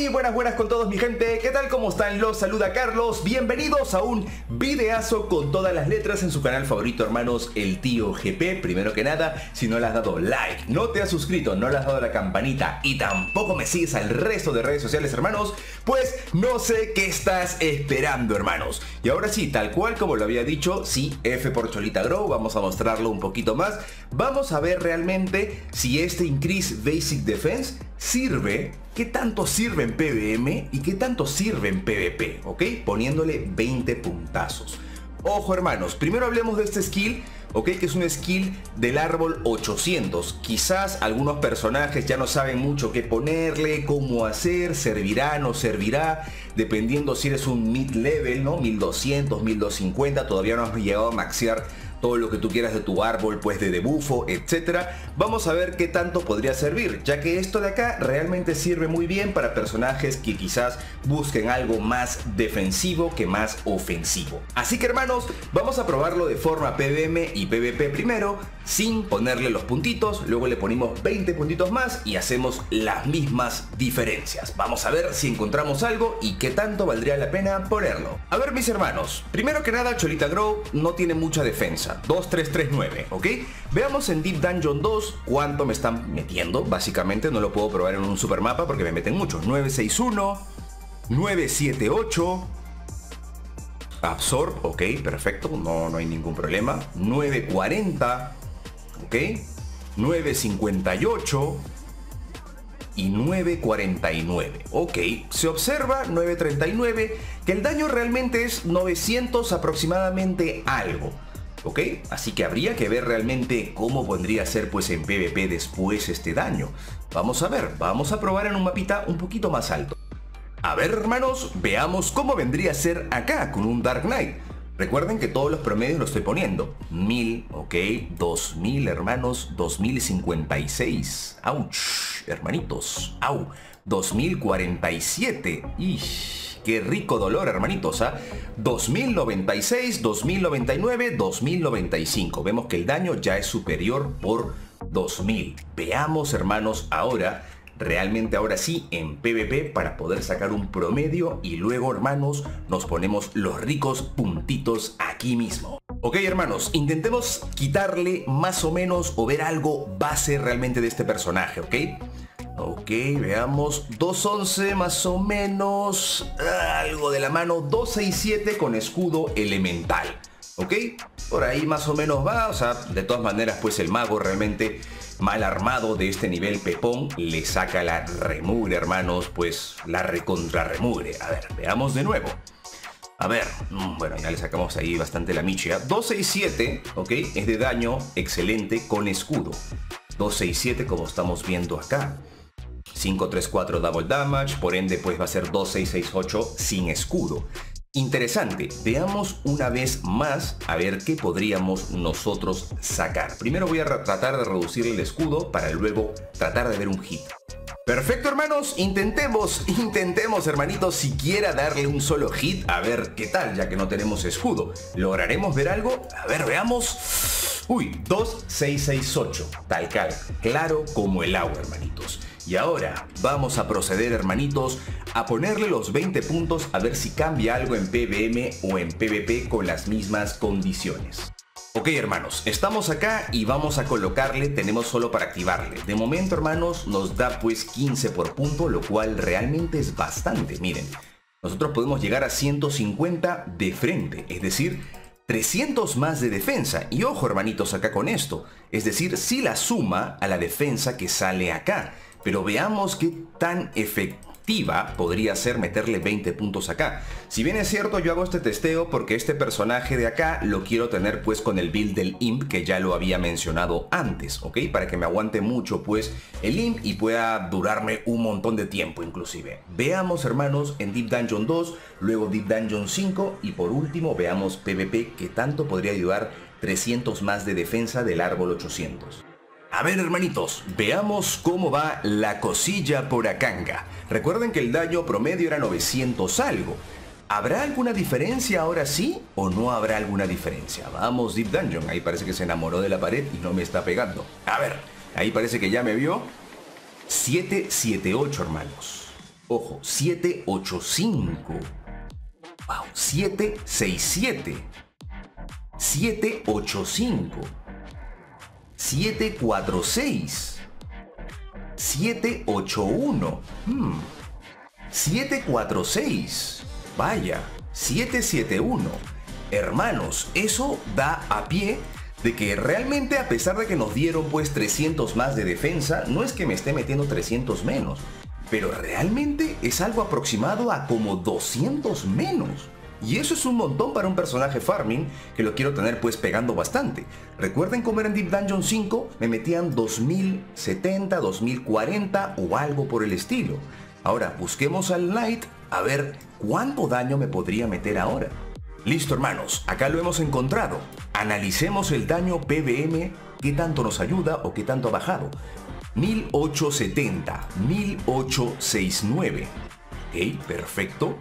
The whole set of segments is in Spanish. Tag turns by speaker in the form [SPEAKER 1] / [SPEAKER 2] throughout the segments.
[SPEAKER 1] Buenas con todos mi gente, ¿qué tal? ¿Cómo están? Los saluda Carlos, bienvenidos a un videazo con todas las letras en su canal favorito, hermanos, el tío GP. Primero que nada, si no le has dado like, no te has suscrito, no le has dado a la campanita y tampoco me sigues al resto de redes sociales, hermanos, pues no sé qué estás esperando, hermanos. Y ahora sí, tal cual como lo había dicho, sí, F por Cholita Grow, vamos a mostrarlo un poquito más. Vamos a ver realmente si este Increase Basic Defense sirve, qué tanto sirve en PvM y qué tanto sirve en PvP, ¿ok? Poniéndole 20 puntazos. Ojo, hermanos, primero hablemos de este skill, ¿ok? Que es un skill del árbol 800. Quizás algunos personajes ya no saben mucho qué ponerle, cómo hacer, servirá, no servirá, dependiendo si eres un mid-level, ¿no? 1200, 1250, todavía no has llegado a maxear todo lo que tú quieras de tu árbol, pues de debuffo, etcétera. Vamos a ver qué tanto podría servir, ya que esto de acá realmente sirve muy bien para personajes que quizás busquen algo más defensivo que más ofensivo. Así que, hermanos, vamos a probarlo de forma PvM y PvP primero, sin ponerle los puntitos, luego le ponemos 20 puntitos más y hacemos las mismas diferencias. Vamos a ver si encontramos algo y qué tanto valdría la pena ponerlo. A ver, mis hermanos, primero que nada, Cholita Grow no tiene mucha defensa. 2339, ¿ok? Veamos en Deep Dungeon 2 cuánto me están metiendo. Básicamente no lo puedo probar en un supermapa porque me meten mucho. 961, 978, Absorb, ok, perfecto, no hay ningún problema. 940, ok, 958 y 949, ok. Se observa 939 que el daño realmente es 900 aproximadamente algo, ok, así que habría que ver realmente cómo podría ser pues en PvP después este daño. Vamos a ver, vamos a probar en un mapita un poquito más alto. A ver, hermanos, veamos cómo vendría a ser acá con un Dark Knight. Recuerden que todos los promedios los estoy poniendo 1000, ok, 2000, hermanos, 2056, ouch, hermanitos, au, 2047, qué rico dolor, hermanitos, ¿ah? 2096, 2099, 2095. Vemos que el daño ya es superior por 2000. Veamos, hermanos, ahora, realmente ahora sí, en PvP para poder sacar un promedio y luego, hermanos, nos ponemos los ricos puntitos aquí mismo. Ok, hermanos, intentemos quitarle más o menos o ver algo base realmente de este personaje, ¿ok? Ok, veamos, 211 más o menos, algo de la mano, 267 con escudo elemental, ok, por ahí más o menos va, o sea, de todas maneras pues el mago realmente mal armado de este nivel pepón le saca la remugre, hermanos, pues la recontra remugre. A ver, veamos de nuevo. A ver, bueno, ya le sacamos ahí bastante la micha. 267, ok, es de daño excelente con escudo. 267 como estamos viendo acá. 534 double damage, por ende pues va a ser 2668 sin escudo. Interesante, veamos una vez más a ver qué podríamos nosotros sacar. Primero voy a tratar de reducir el escudo para luego tratar de ver un hit. Perfecto, hermanos, intentemos hermanitos siquiera darle un solo hit a ver qué tal, ya que no tenemos escudo. ¿Lograremos ver algo? A ver, veamos. Uy, 2668, tal cal, claro como el agua, hermanitos. Y ahora vamos a proceder, hermanitos, a ponerle los 20 puntos a ver si cambia algo en PvM o en PvP con las mismas condiciones. Ok, hermanos, estamos acá y vamos a colocarle, tenemos solo para activarle. De momento, hermanos, nos da pues 15 por punto, lo cual realmente es bastante. Miren, nosotros podemos llegar a 150 de frente, es decir, 300 más de defensa. Y ojo, hermanitos, acá con esto, es decir, si la suma a la defensa que sale acá. Pero veamos qué tan efectiva podría ser meterle 20 puntos acá. Si bien es cierto, yo hago este testeo porque este personaje de acá lo quiero tener pues con el build del Imp, que ya lo había mencionado antes, ¿ok? Para que me aguante mucho pues el Imp y pueda durarme un montón de tiempo inclusive. Veamos, hermanos, en Deep Dungeon 2, luego Deep Dungeon 5 y por último veamos PvP, que tanto podría ayudar 300 más de defensa del árbol 800. A ver, hermanitos, veamos cómo va la cosilla por acanga. Recuerden que el daño promedio era 900 algo. ¿Habrá alguna diferencia ahora sí o no habrá alguna diferencia? Vamos, Deep Dungeon. Ahí parece que se enamoró de la pared y no me está pegando. A ver, ahí parece que ya me vio. 778, hermanos. Ojo, 785. Wow, 767. 785. 746. 781. 746. Vaya, 771. Hermanos, eso da a pie de que realmente, a pesar de que nos dieron pues 300 más de defensa, no es que me esté metiendo 300 menos, pero realmente es algo aproximado a como 200 menos. Y eso es un montón para un personaje farming que lo quiero tener pues pegando bastante. Recuerden cómo era en Deep Dungeon 5, me metían 2070, 2040 o algo por el estilo. Ahora busquemos al Knight a ver cuánto daño me podría meter ahora. Listo, hermanos, acá lo hemos encontrado. Analicemos el daño PVM, qué tanto nos ayuda o qué tanto ha bajado. 1870, 1869. Ok, perfecto.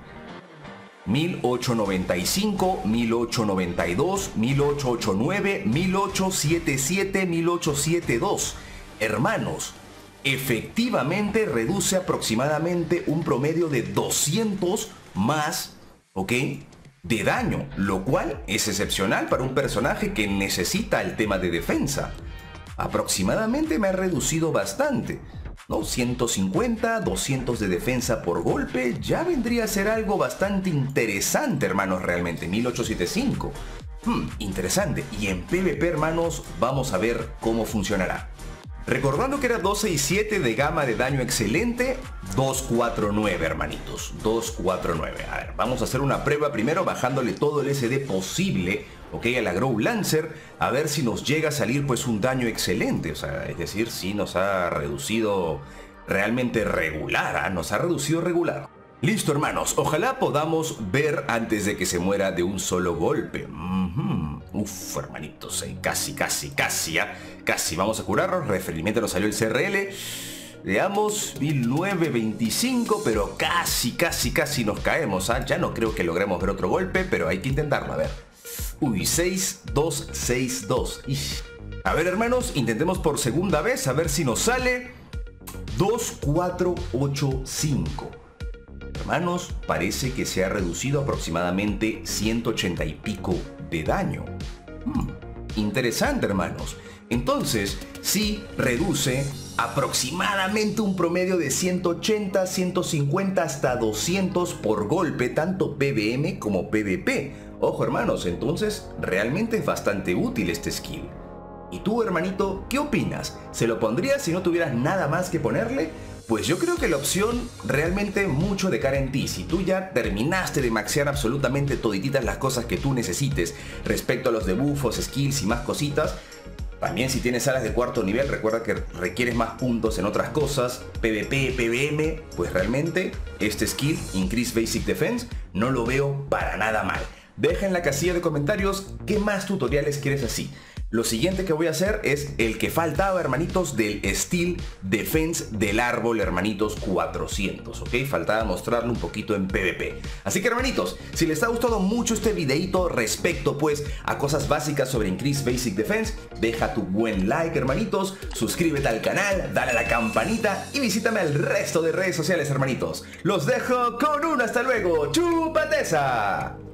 [SPEAKER 1] 1895, 1892, 1889, 1877, 1872. Hermanos, efectivamente reduce aproximadamente un promedio de 200 más, ¿ok?, de daño, lo cual es excepcional para un personaje que necesita el tema de defensa. Aproximadamente me ha reducido bastante, ¿no? 150, 200 de defensa por golpe, ya vendría a ser algo bastante interesante, hermanos, realmente. 1875. Interesante. Y en PvP, hermanos, vamos a ver cómo funcionará. Recordando que era 267 de gama de daño excelente, 249, hermanitos, 249. A ver, vamos a hacer una prueba primero bajándole todo el SD posible, ok, a la Grow Lancer, a ver si nos llega a salir pues un daño excelente, o sea, es decir, si nos ha reducido realmente regular, ¿eh? Nos ha reducido regular. Listo, hermanos, ojalá podamos ver antes de que se muera de un solo golpe. Uf, hermanitos, casi, ¿ya? Casi, vamos a curarnos. Referimiento nos salió el CRL. Veamos, 1925, pero casi nos caemos, ¿ah? Ya no creo que logremos ver otro golpe, pero hay que intentarlo, a ver. Uy, 6262. A ver, hermanos, intentemos por segunda vez, a ver si nos sale 2485. Hermanos, parece que se ha reducido aproximadamente 180 y pico de daño. Interesante, hermanos. Entonces, sí reduce aproximadamente un promedio de 180, 150 hasta 200 por golpe, tanto PVM como PvP. Ojo, hermanos, entonces realmente es bastante útil este skill. ¿Y tú, hermanito, qué opinas? ¿Se lo pondrías si no tuvieras nada más que ponerle? Pues yo creo que la opción realmente mucho de cara en ti. Si tú ya terminaste de maxear absolutamente todititas las cosas que tú necesites respecto a los debuffos, skills y más cositas, también si tienes alas de cuarto nivel, recuerda que requieres más puntos en otras cosas, PvP, PvM, pues realmente este skill, Increase Basic Defense, no lo veo para nada mal. Deja en la casilla de comentarios qué más tutoriales quieres así. Lo siguiente que voy a hacer es el que faltaba, hermanitos, del Steel Defense del árbol, hermanitos, 400, ¿ok? Faltaba mostrarlo un poquito en PvP. Así que, hermanitos, si les ha gustado mucho este videito respecto, pues, a cosas básicas sobre Increase Basic Defense, deja tu buen like, hermanitos, suscríbete al canal, dale a la campanita y visítame al resto de redes sociales, hermanitos. Los dejo con un hasta luego. ¡Chupateza!